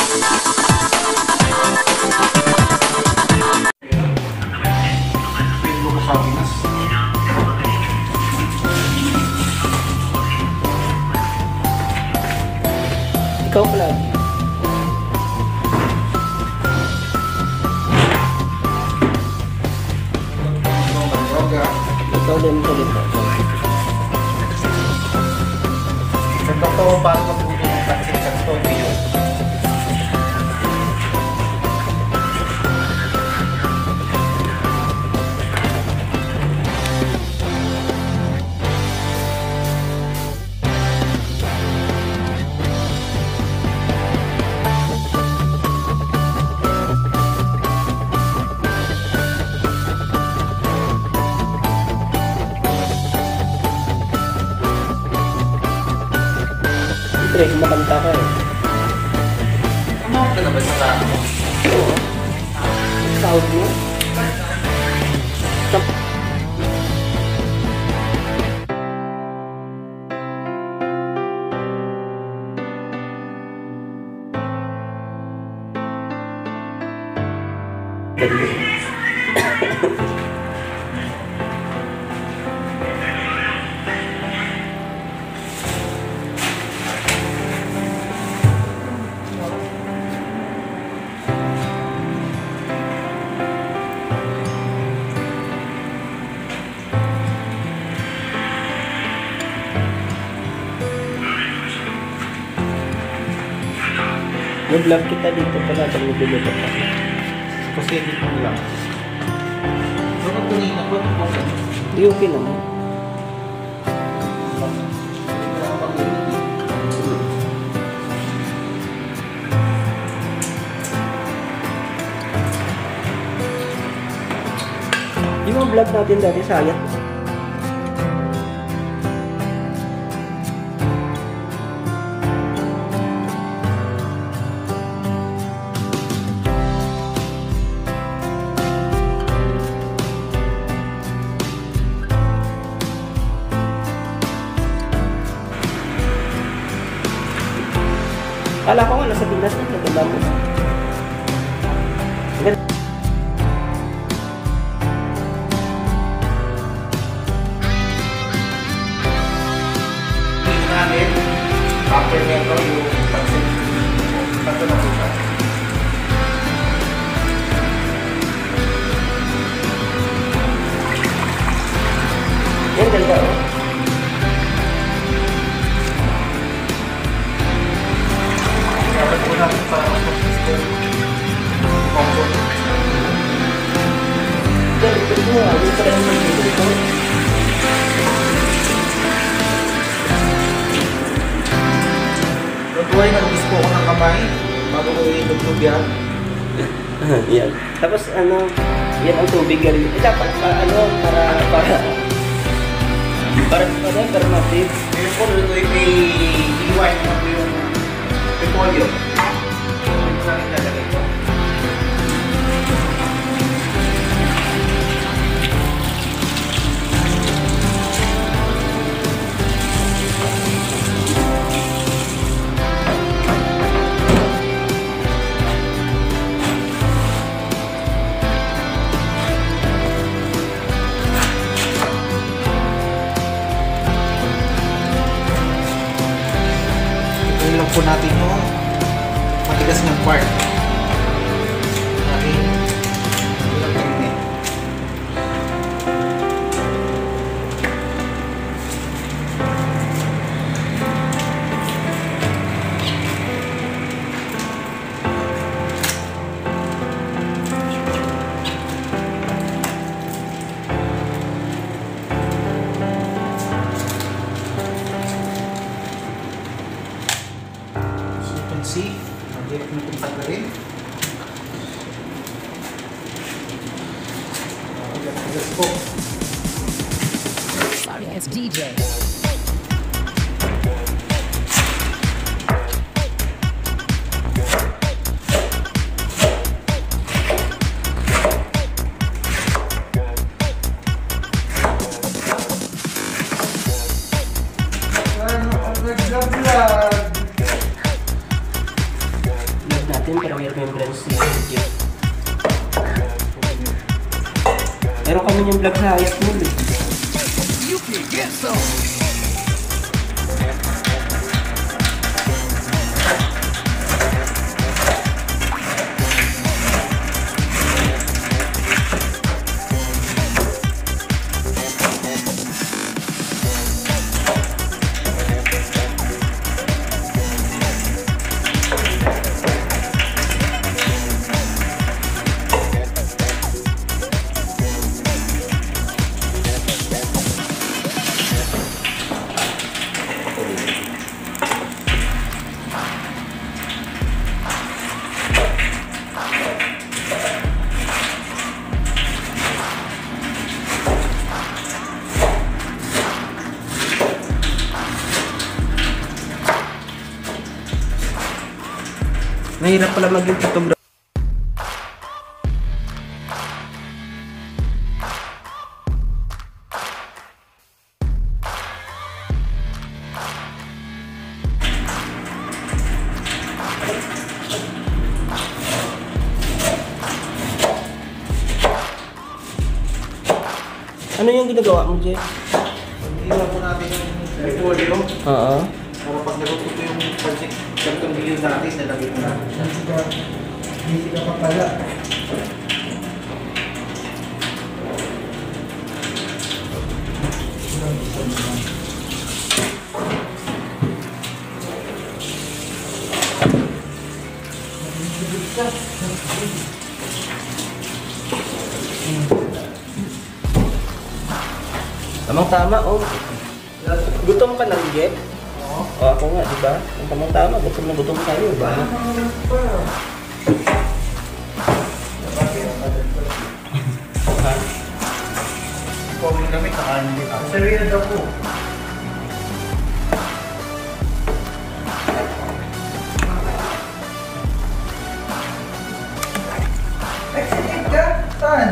Ikaw pala. Ikaw din ko dito. Ito to, paano magbuto ng pansit sa ito, video. Siyempre, kumakanta ka eh. Ano ka na ba sa tao? Oo. Sahod mo? Nag-vlog kita dito pala pag nabili ko pa. Kasi hindi ko lang. So, kanina ko, Hindi okay naman. Yung vlog natin dati sayang. Kala ko nga nasa Pinas na naganda mo. natin, after nito yung pansit. Ito na po siya. Yan, ganda oh. Dapat po natin para mag-consistent. Comfort. Ito mo, yung pala yung mag-consistent ito. Don't worry, nag-miss po ako ng kamay bago ko ilugtog yan. Yan. Tapos ano, yan ang tubig galing. Dapat para ma-save. Ngayon po, may iwan na po yung repolyo. Ito na rin nalagay ko. Lang po natin yung matigas ng part natin ilang kainin. See, mahirap na itong tanggalin. Let's go. Starting as DJ. natin para may remembrance na video. Meron kami yung vlog sa high school eh. You can get some. Mahirap pala maging photographer. Ano yung ginagawa mo, Jeff? Iwan po natin yung repolyo. Oo. Para pag naluto ko yung pansik, ganitong bilyon natin, nalagay mo natin siya. Hindi ka pa pala. Tamang-tama, oh. Gutom ka na, Jeff? Oo. Oh, ako nga, di ba? Tamang-tama, gutom na gutom tayo, ba? Ikaw mo gamit, nakain din ako. Sa rin daw po. Exit ka? Saan?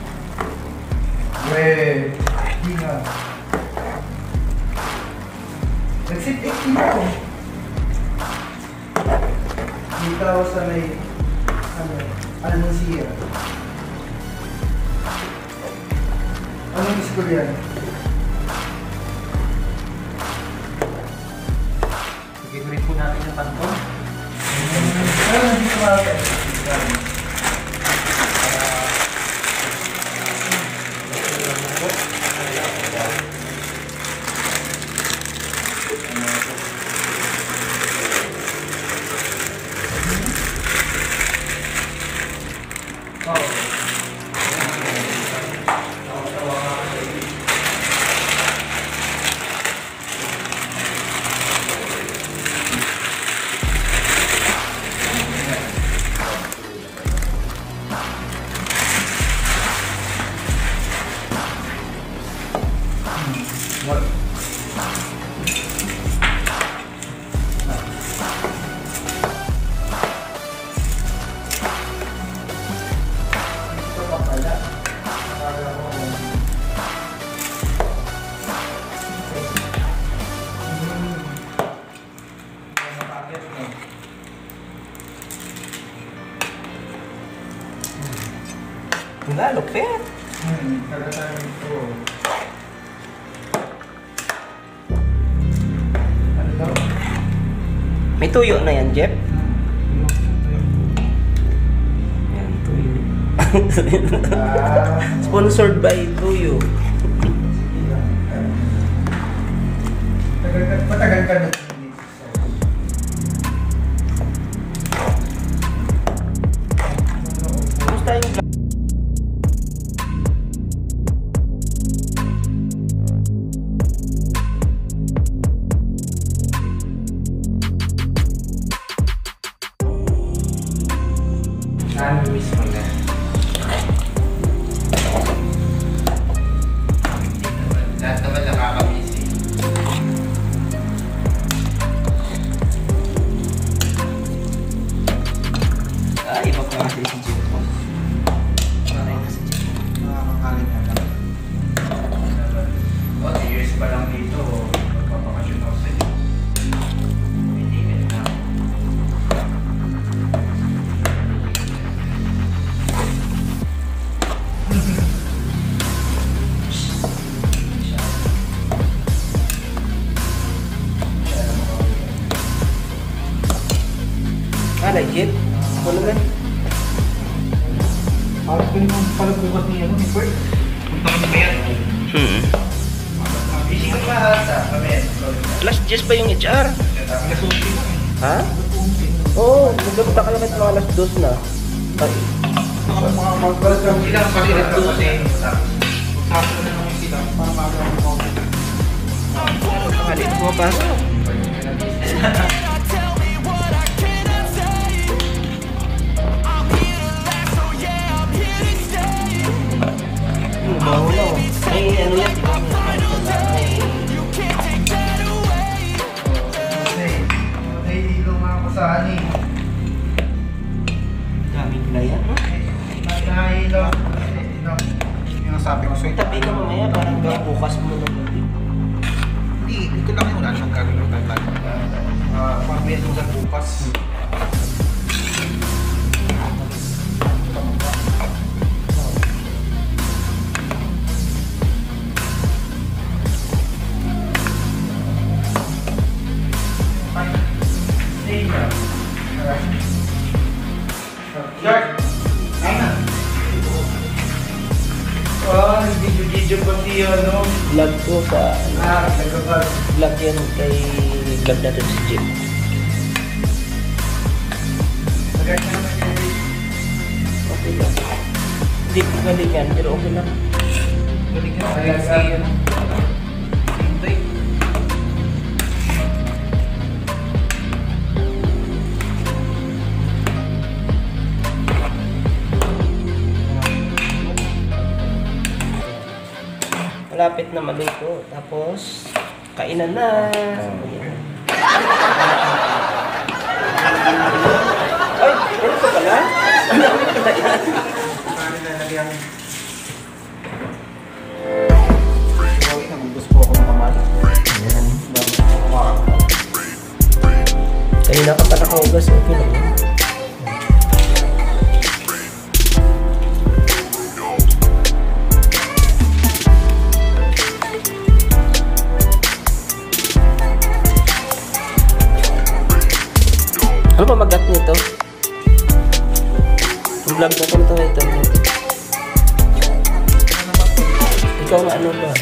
Weh, di nga. Exit 8 dito. Dito ako sa may anong siya. Anong school yan? Sige, po natin yung pantong. Ano dito mga Wala, lupit. Kagatayan ito. Ano daw? May tuyo na yan, Jeff? Yan, tuyo. Sponsored by Tuyo. Matagal ka na. Kumusta yung vlog? Miss mo na. Lahat naman nakakamiss eh. Ay, iba pa kasi si Jeff. Maray na si Jeff. Nakakakalit na lang. 2 years pa lang dito, magpapakasyon ako sa iyo. Hindi ka na. legit. Ako naman. Parang ko naman pala bukas ni ano ni Bert. Punta kami ba yan? Busy ka pa sa kami. Last 10 pa yung HR. Nasusi lang. Ha? Oo, magpunta ka lang at mga alas 2 na. Ay, Mga magbalat kami. Sila ang pasilat ko kasi. Sabi ko na naman sila. Para magawa ko. pangalit mo pa. Tell me what I cannot say. I'm here to last, so yeah, I'm here to stay. Bago na. Ay, ano yan? You can't take that away. Kasi, nahihilong ako sa ani. Daming playa. Nahihilong. Yung nasabi ko sa'yo. Tabi ka mamaya, parang bukas mo na gabi. Hindi, ito lang yung nasa gagawin ng tayo. Pamaya doon sa bukas. Start! Ayun na. Oh, nag-video pa siya, no? Vlog ko sa, Nagkabal. vlog yan kay vlog natin si Jim. Maganda naman yun. Okay lang. Hindi ko galingan, pero okay lang. Balik na sa ano. Hintay. Malapit na maluto. Tapos, kainan na. Ayan. Ay, ano pa pala? Ano pala yan? Paano na lagyan? Okay, nagugus po ako ng kamay. Ayan. Kanina ka pa nakahugas. Okay lang yan. Ano pa magat nito? Yung vlog na ito. Ikaw nga ano ba?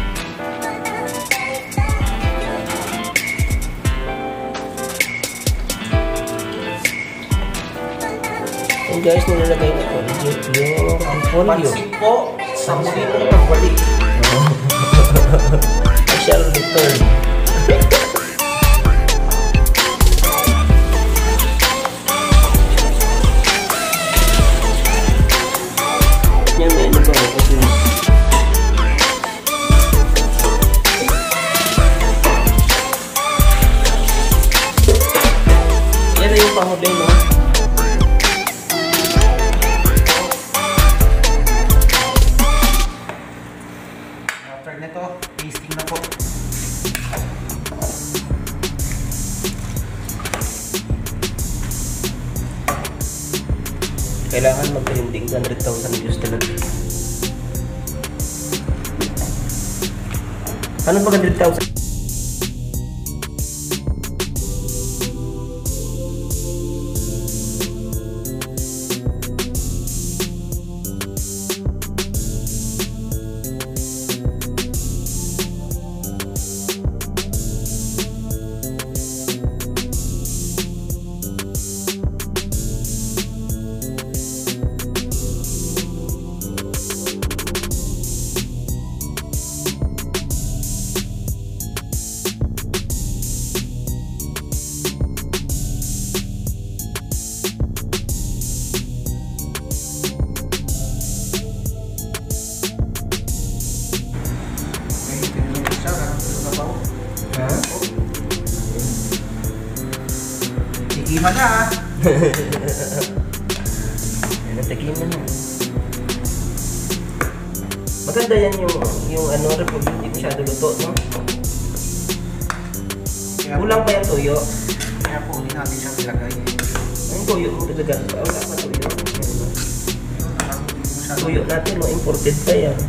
Yung guys, nilalagay na po yung folio. Pansin po sa muli mong nagbalik. I shall return. Yan, may ano ba ako kasi yan na yung pahuli, no? After nito, tasting na po. Kailangan mag-trending 100,000 views talaga. Ano ba 100,000? Ha? Tikiman na ah. Ayan, natikiman na. Maganda yan yung ano, republic, hindi masyado luto, no? Kulang pa yung tuyo. Kaya po, hindi natin siya ilagay. Ang tuyo mo talaga. Wala pa tuyo. Tuyo natin, no? Imported pa yan.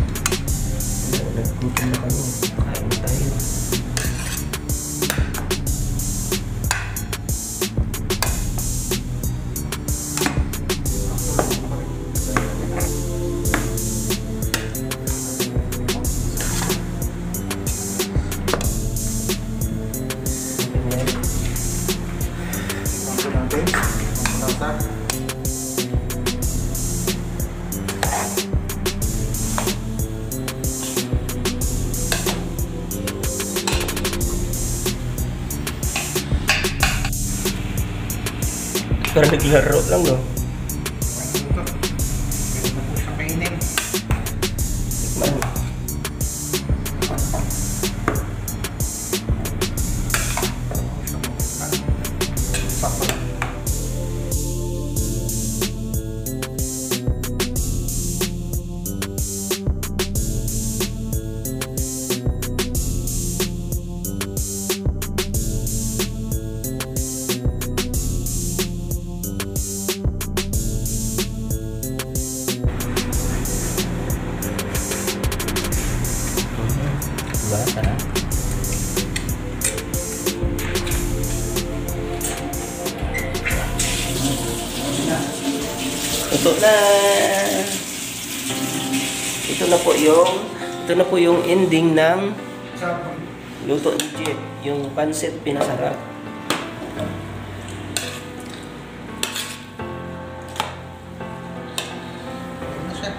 Nagkutin na kami. Kain tayo. Ganyan. Ito natin. Ang lasa. Parang naglaro lang, no? Ito. Pwede na po siyang kainin. Tikman. Sakto lang. Diba? Sarap. Ito na. Ito na po yung ending ng Sarap. luto ni Jeep. Yung pancit pinasarap. Ito na siya.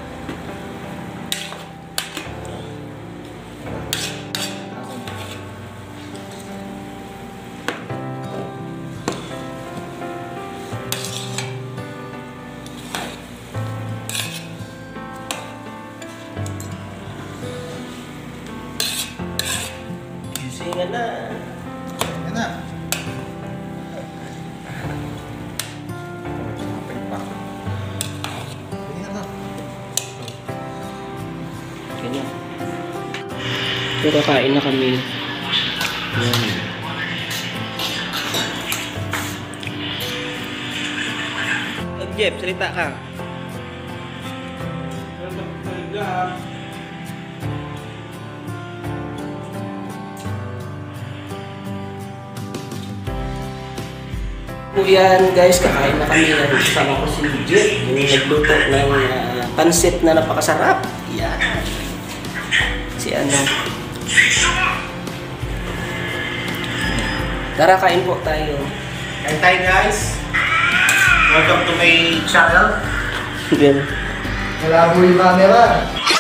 Gisingan na. Yan na. Sapay pa. Yan na. Ganyan. Pero kain na kami. Yan. Jeff, salita ka. Po yan guys, kakain na kami. Kasama ko si Jeff, yung nagluto ng pansit na napakasarap. Yan. Si ano. Tara, kain po tayo. Kain tayo guys. Welcome to my channel. Yan. Malabo yung camera.